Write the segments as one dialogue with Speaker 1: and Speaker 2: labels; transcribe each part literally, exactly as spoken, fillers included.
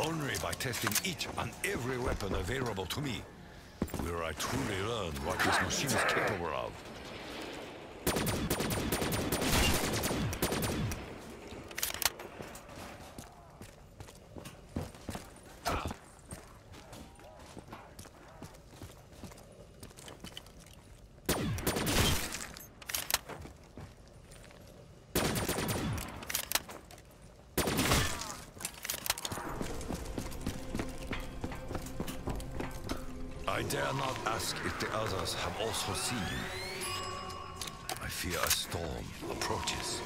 Speaker 1: Only by testing each and every weapon available to me will I truly learn what this machine is capable of. I dare not ask if the others have also seen. I fear a storm approaches.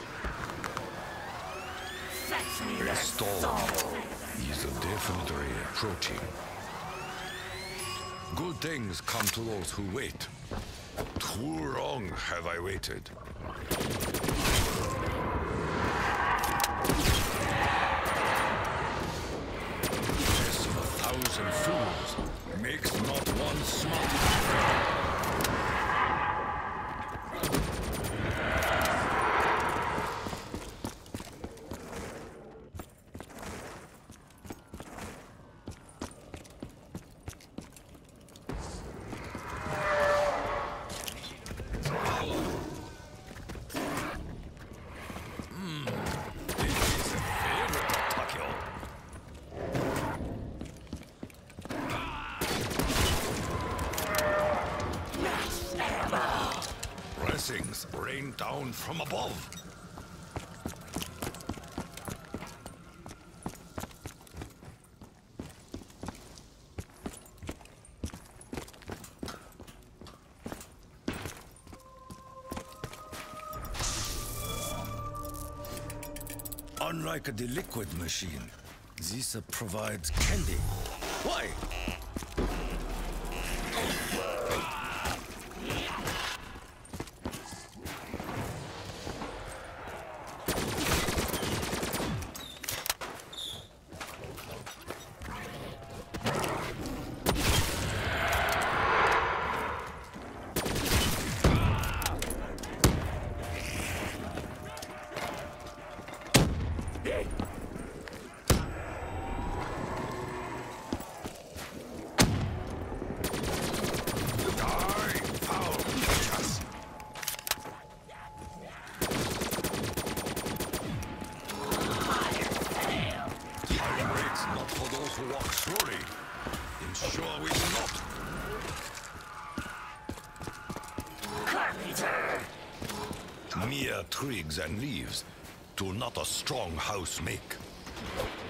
Speaker 1: A storm is definitely approaching. Good things come to those who wait. Too long have I waited. Less of a thousand fools makes not one smart. Blessings rain down from above. Unlike the liquid machine, this uh, provides candy. Why? Walk slowly. Ensure we do not. Carpenter! Mere twigs and leaves do not a strong house make.